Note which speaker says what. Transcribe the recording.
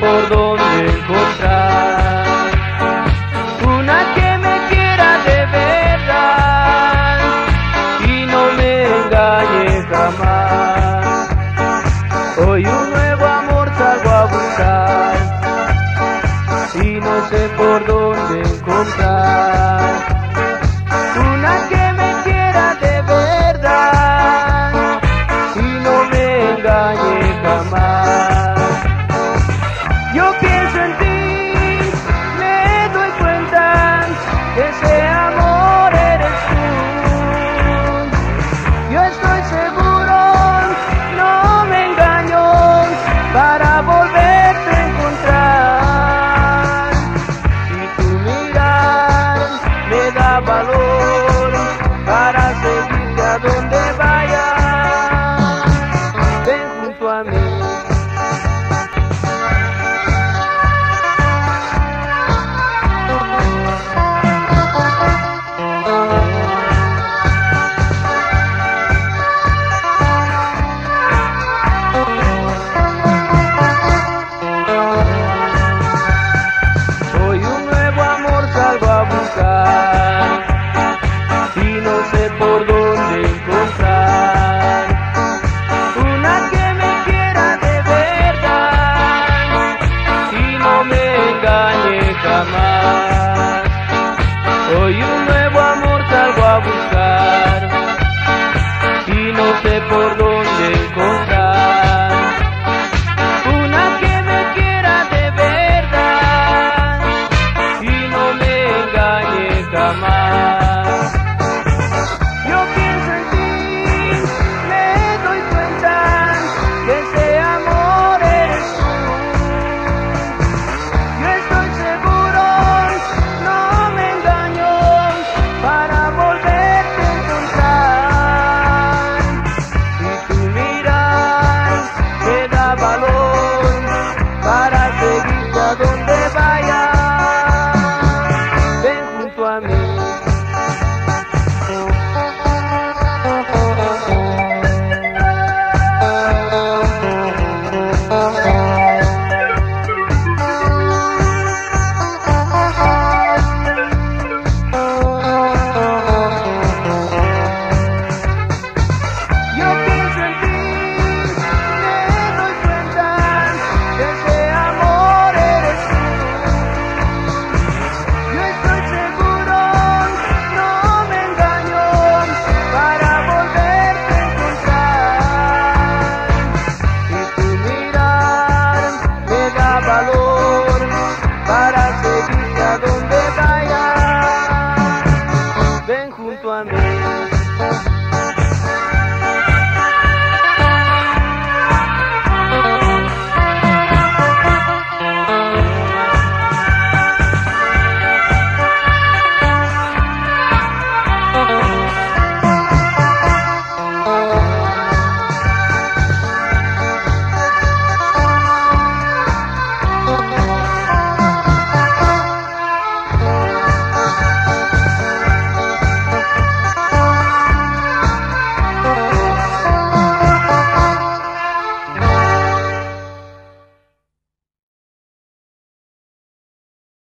Speaker 1: por dónde encontrar una que me quiera de verdad y no me engañe jamás. Hoy un nuevo amor salgo a buscar y no sé por dónde encontrar una que me quiera de verdad y no me engañe jamás. Yo pienso en ti, me doy cuenta que ese amor eres tú. Yo estoy seguro, no me engaño, para volverte a encontrar. Y tu mirar me da valor para seguirte a donde vayas. Ven junto a mí. Hoy un nuevo amor salgo a buscar y no sé por dónde encontrar una que me quiera de verdad y no me engañe jamás. Hoy un nuevo amor salgo a buscar y no sé por dónde encontrar